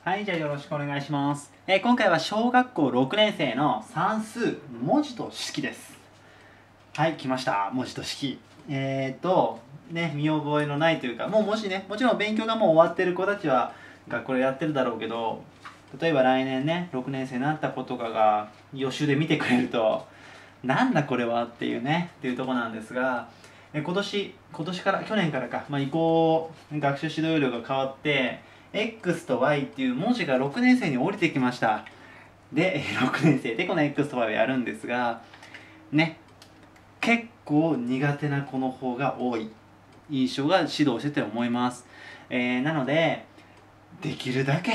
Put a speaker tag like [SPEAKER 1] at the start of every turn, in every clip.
[SPEAKER 1] はい、じゃあよろしくお願いします。今回は小学校6年生の算数、文字と式です。はい、来ました。文字と式。見覚えのないというか、もしね、もちろん勉強がもう終わってる子たちは、学校でやってるだろうけど、例えば来年ね、6年生になった子とかが予習で見てくれると、なんだこれはっていうね、っていうとこなんですが、今年から、去年からか、移行、学習指導要領が変わって、X と Y っていう文字が6年生に降りてきました。で、6年生でこの X と Y をやるんですが、ね、結構苦手な子の方が多い印象が指導してて思います。なので、できるだけ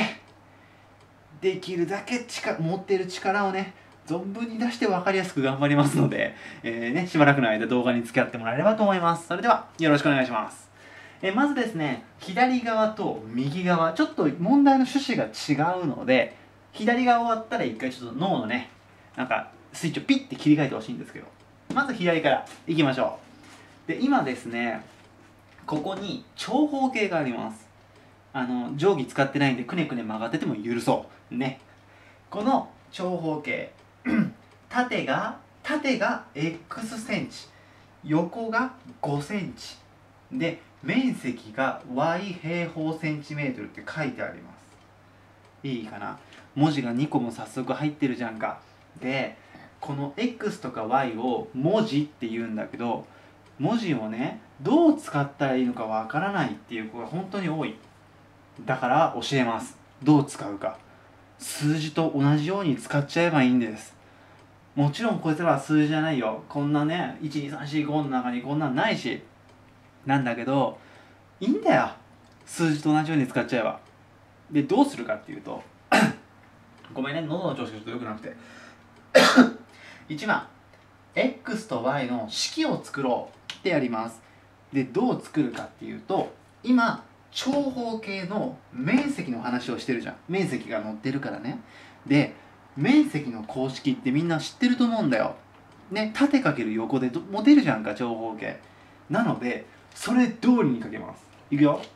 [SPEAKER 1] 持っている力をね、存分に出して分かりやすく頑張りますので、しばらくの間動画に付き合ってもらえればと思います。それではよろしくお願いします。まずですね、左側と右側、ちょっと問題の趣旨が違うので、左側終わったら一回ちょっと脳のね、スイッチをピッて切り替えてほしいんですけど、まず左からいきましょう。で、今ですね、ここに長方形があります。定規使ってないんでくねくね曲がってても許そうね。この長方形縦が X センチ、横が5センチで、面積が Y 平方センチメートルって書いてあります。いいかな。文字が2個も早速入ってるじゃんか。で、この X とか Y を文字って言うんだけど、文字をね、どう使ったらいいのかわからないっていう子が本当に多い。だから教えます。どう使うか。数字と同じように使っちゃえばいいんです。もちろんこいつらは数字じゃないよ。こんなね、12345の中にこんなんないし。なんだけど、いいんだよ。数字と同じように使っちゃえば。で、どうするかっていうと、ごめんね、喉の調子がちょっと良くなくて。1番、X と Y の式を作ろうってやります。で、どう作るかっていうと、今、長方形の面積の話をしてるじゃん。面積が載ってるからね。で、面積の公式ってみんな知ってると思うんだよ。ね、縦かける横で持てるじゃんか、長方形。なので、それ通りに書けます。いくよ。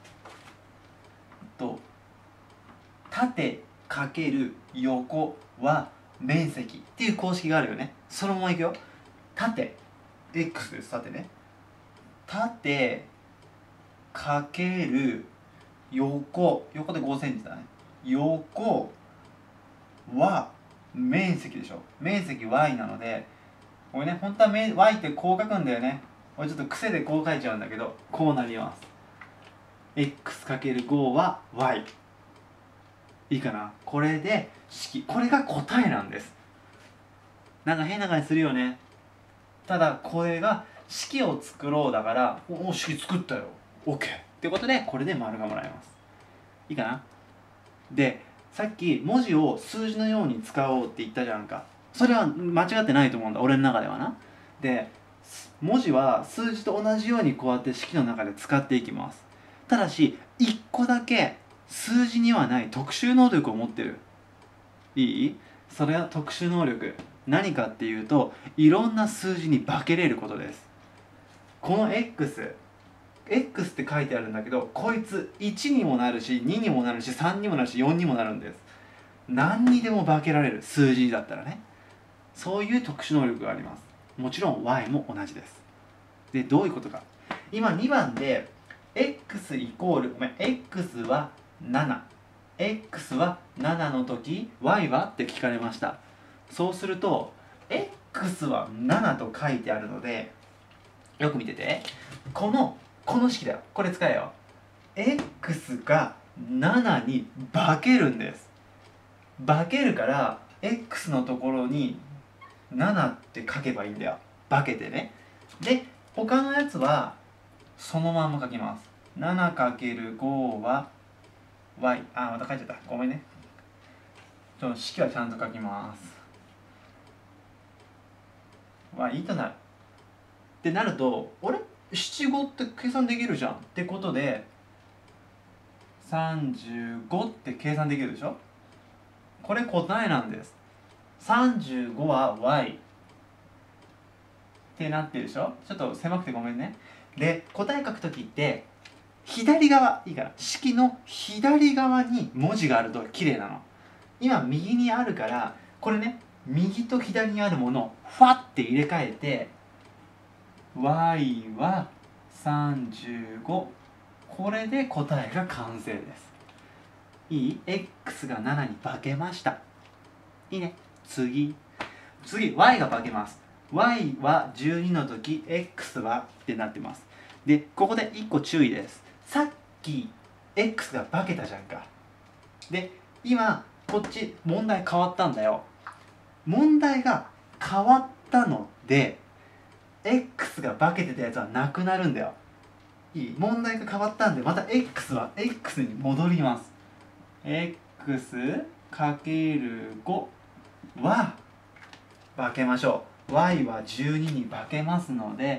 [SPEAKER 1] 縦かける横は面積っていう公式があるよね。そのままいくよ。縦 X です。縦ね。縦かける横で5センチだね。横は面積でしょ。面積 Y なので、これね、本当はY ってこう書くんだよね。俺ちょっと癖でこう書いちゃうんだけど、こうなります。x×5 は Y。いいかな。これで式、これが答えなんです。なんか変な感じするよね。ただこれが式を作ろうだから、式作ったよ OK ってことで、これで丸がもらえます。いいかな。で、さっき文字を数字のように使おうって言ったじゃんか。それは間違ってないと思うんだ、俺の中ではな。で、文字は数字と同じようにこうやって式の中で使っていきます。ただし1個だけ数字にはない特殊能力を持ってる。いい？それは特殊能力。何かっていうと、いろんな数字に化けれることです。この X って書いてあるんだけど、こいつ1にもなるし2にもなるし3にもなるし4にもなるんです。何にでも化けられる、数字だったらね。そういう特殊能力があります。もちろん Y も同じです。で、どういうことか。今2番で X イコール、X は7、X は7の時 Y はって聞かれました。そうすると X は7と書いてあるので、よく見てて、この式だよ。これ使えよ。X が7に化けるんです。化けるから X のところに7って書けばいいんだよ。化けてね。で、他のやつはそのまま書きます。7×5 は Y。また書いちゃった。ごめんね。式はちゃんと書きます。いいとなる。ってなると、7×5 って計算できるじゃんってことで、35って計算できるでしょ。これ答えなんです。35は Y ってなってるでしょ。ちょっと狭くてごめんね。で、答え書くときって左側いいから、式の左側に文字があると綺麗なの。今右にあるから、これね、右と左にあるものをファって入れ替えて y は35、これで答えが完成です。いい？ x が7に化けました。いいね。次 y が化けます。 y は12の時 x はってなってます。でここで1個注意です。さっき x が化けたじゃんか。で今こっち問題変わったんだよ。問題が変わったので x が化けてたやつはなくなるんだよ。いい？問題が変わったんでまた x は x に戻ります。 x かける5は化けましょう。 y は12に化けますので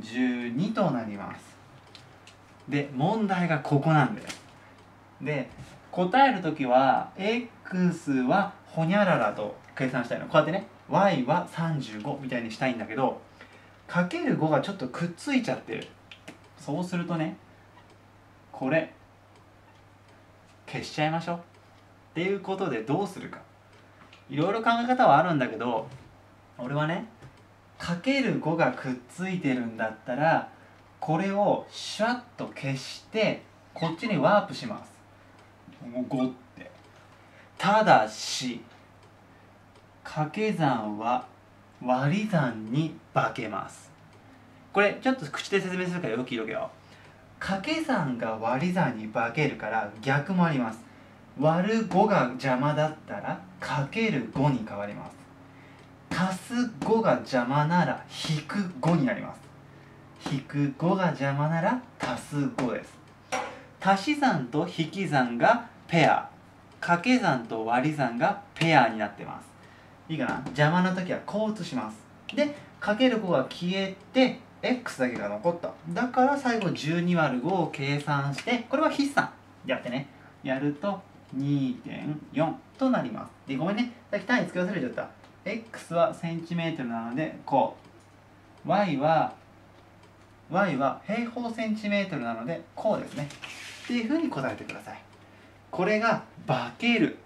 [SPEAKER 1] 12となります。で問題がここなんです。で答えるときは x はほにゃららと計算したいの。こうやってね y は35みたいにしたいんだけど、かける5がちょっとくっついちゃってる。そうするとね、これ消しちゃいましょうっていうことで、どうするかいろいろ考え方はあるんだけど、俺はねかける5がくっついてるんだったらこれをシャッと消してこっちにワープします。5って。ただし掛け算は割り算に化けます。これちょっと口で説明するからよく聞いとけよ。掛け算が割り算に化けるから逆もあります。割る5が邪魔だったらかける5に変わります。足す5が邪魔なら引く5になります。引く5が邪魔なら足す5です。足し算と引き算がペア、掛け算と割り算がペアになってます。いいかな？邪魔な時はこう移します。でかける5が消えて x だけが残った。だから最後12割る5を計算して、これは筆算やってね、やると 2.4 となります。でごめんね、さっき単位付け忘れちゃった。 x はセンチメートルなのでこう、 y は平方センチメートルなのでこうですねっていうふうに答えてください。これが化ける、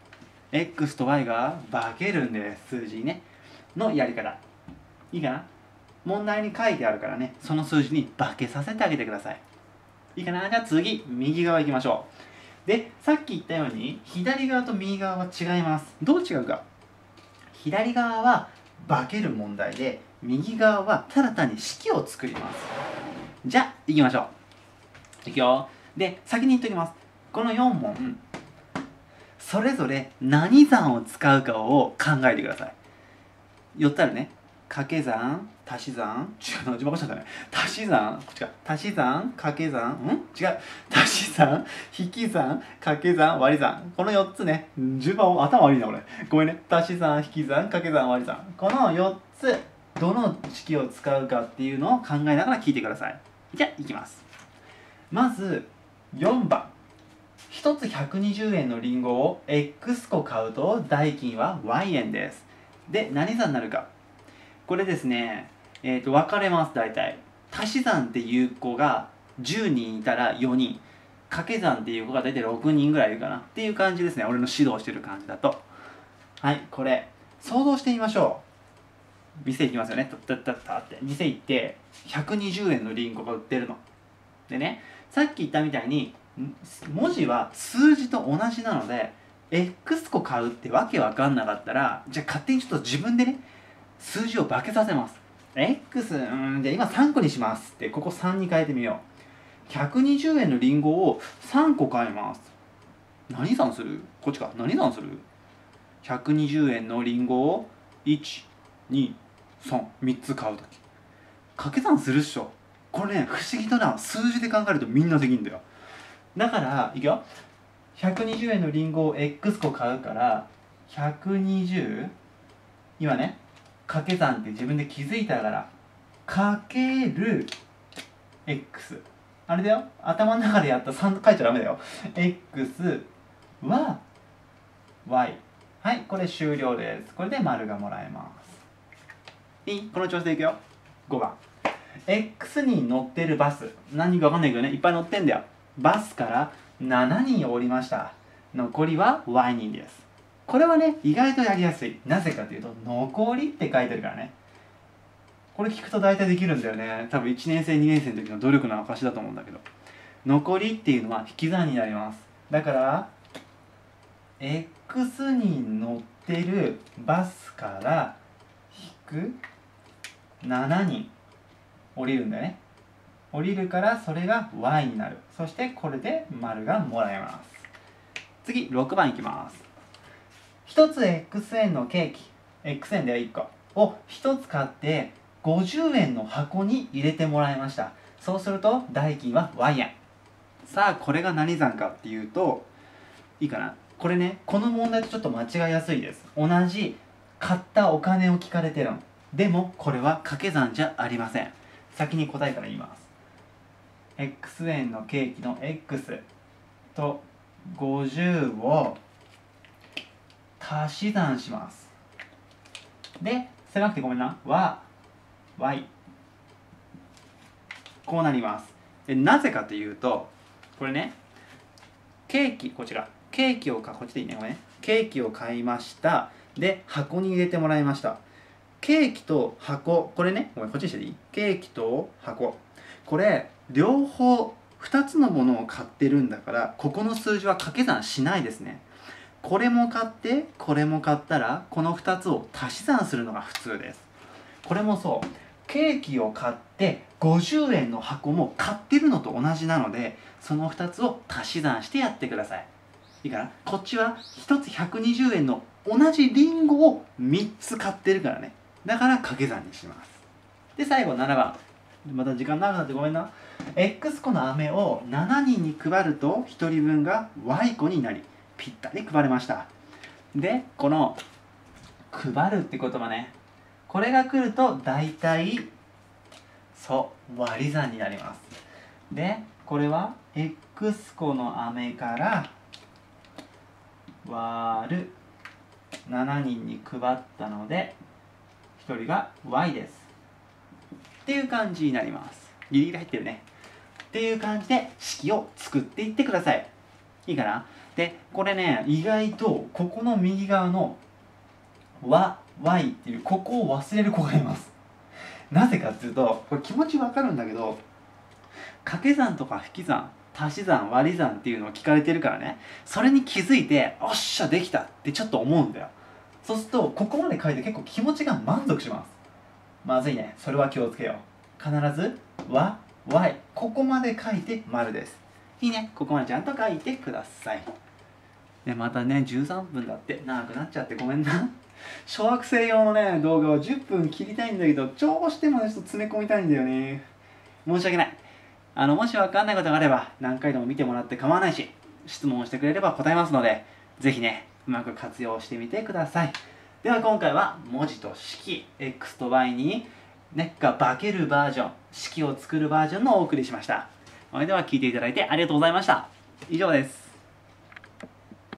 [SPEAKER 1] x と y が化けるんです。数字にねのやり方。いいかな？問題に書いてあるからね、その数字に化けさせてあげてください。いいかな？じゃあ次右側行きましょう。でさっき言ったように左側と右側は違います。どう違うか。左側は化ける問題で右側はただ単に式を作ります。じゃあ行きましょう。いくよ。で先に言っときます。この4問それぞれ何算を使うかを考えてください。4つあるね。掛け算、足し算、違うな、自分がしたね。足し算、こっちか。足し算、掛け算、違う。足し算、引き算、掛け算、割り算。この4つね。順番頭悪いな、俺。ごめんね。足し算、引き算、掛け算、割り算。この4つ、どの式を使うかっていうのを考えながら聞いてください。じゃあ、いきます。まず、4番。1つ120円のリンゴを X 個買うと代金は Y 円です。で、何算になるか。これですね、分かれます。大体足し算っていう子が10人いたら4人、掛け算っていう子が大体6人ぐらいいるかなっていう感じですね。俺の指導してる感じだと。はい、これ想像してみましょう。店行きますよね。タッタッタッって店行って120円のリンゴが売ってるのでね、さっき言ったみたいに文字は数字と同じなので X 個買うってわけわかんなかったら、じゃあ勝手にちょっと自分でね数字を化けさせます。 X じゃあ今3個にしますってここ3に変えてみよう。120円のリンゴを3個買います。何算する？こっちか。何算する？ 120 円のリンゴを123つ買うとき掛け算するっしょ。これね不思議とな、数字で考えるとみんなできるんだよ。だからいくよ。120円のリンゴを X 個買うから120、今ね掛け算って自分で気づいたからかける X、 あれだよ、頭の中でやった3書いちゃダメだよ。 X は Y。 はい、これ終了です。これで丸がもらえます。いい？この調子でいくよ。5番 X に乗ってるバス、何か分かんないけどね、いっぱい乗ってんだよ。 バスから7人降りました。残りは Y 人です。これはね、意外とやりやすい。なぜかというと、残りって書いてるからね。これ聞くと大体できるんだよね。多分1年生、2年生の時の努力の証だと思うんだけど。残りっていうのは引き算になります。だから、X 人乗ってるバスから引く7人降りるんだよね。降りるからそれが Y になる。そしてこれで丸がもらえます。次、6番いきます。1つ X 円のケーキ、X 円では1個を1つ買って50円の箱に入れてもらいました。そうすると代金は Y 円。さあ、これが何算かっていうと、いいかな。これね、この問題とちょっと間違いやすいです。同じ買ったお金を聞かれてるの。でもこれは掛け算じゃありません。先に答えから言います。X 円のケーキの X と50を足し算します。で、狭くてごめんな。Y。こうなります。なぜかというと、これね、ケーキ、こちら。ケーキをこっちでいいね。ごめんね。ケーキを買いました。で、箱に入れてもらいました。ケーキと箱、これね、ごめん、こっちにしていい？ケーキと箱。これ、両方2つのものを買ってるんだから、ここの数字は掛け算しないですね。これも買って、これも買ったら、この2つを足し算するのが普通です。これもそう。ケーキを買って50円の箱も買ってるのと同じなので、その2つを足し算してやってください。いいかな？こっちは1つ120円の同じリンゴを3つ買ってるからね。だから掛け算にします。で、最後7番。また時間長くなってごめんな。X 個の飴を7人に配ると1人分が Y 個になり、ぴったり配れました。で、この配るって言葉ね。これが来ると大体、そう、割り算になります。で、これは X 個の飴から割る7人に配ったので1人が Y ですっていう感じになります。ギリギリ入ってるねっていう感じで式を作っていってください。いいかな。でこれね、意外とここの右側のY っていうここを忘れる子がいます。なぜかっていうと、これ気持ちわかるんだけど、掛け算とか引き算、足し算、割り算っていうのを聞かれてるからね、それに気づいて、おっしゃできたってちょっと思うんだよ。そうするとここまで書いて結構気持ちが満足します。まずいね。それは気をつけよう。必ずY、ここまで書いて丸です。いいね。ここまでちゃんと書いてください。でまたね、13分だって長くなっちゃってごめんな。小学生用のね、動画を10分切りたいんだけど、どうしてもね、ちょっと詰め込みたいんだよね。申し訳ない。もし分かんないことがあれば、何回でも見てもらって構わないし、質問してくれれば答えますので、ぜひね、うまく活用してみてください。では今回は、文字と式、X と Y に、ね、が化けるバージョン、式を作るバージョンのお送りしました。それでは聞いていただいてありがとうございました。以上です。